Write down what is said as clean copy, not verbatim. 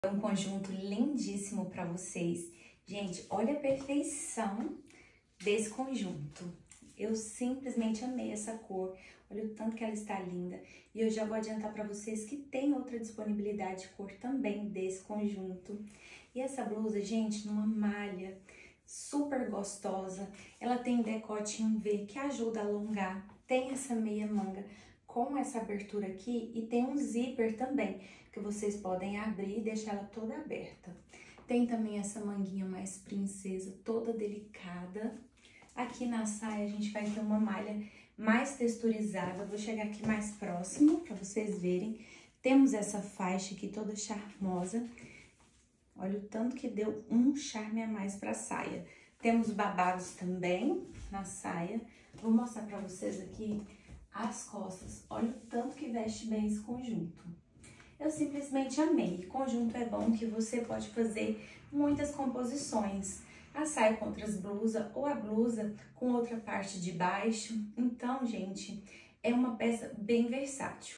É um conjunto lindíssimo para vocês. Gente, olha a perfeição desse conjunto. Eu simplesmente amei essa cor. Olha o tanto que ela está linda. E eu já vou adiantar para vocês que tem outra disponibilidade de cor também desse conjunto. E essa blusa, gente, numa malha super gostosa. Ela tem decote em V que ajuda a alongar. Tem essa meia manga com essa abertura aqui e tem um zíper também, que vocês podem abrir e deixar ela toda aberta. Tem também essa manguinha mais princesa, toda delicada. Aqui na saia a gente vai ter uma malha mais texturizada. Vou chegar aqui mais próximo para vocês verem. Temos essa faixa aqui toda charmosa. Olha o tanto que deu um charme a mais para a saia. Temos babados também na saia. Vou mostrar para vocês aqui as costas. Olha o tanto que veste bem esse conjunto. Eu simplesmente amei. Conjunto é bom que você pode fazer muitas composições. A saia contra as blusas ou a blusa com outra parte de baixo. Então, gente, é uma peça bem versátil.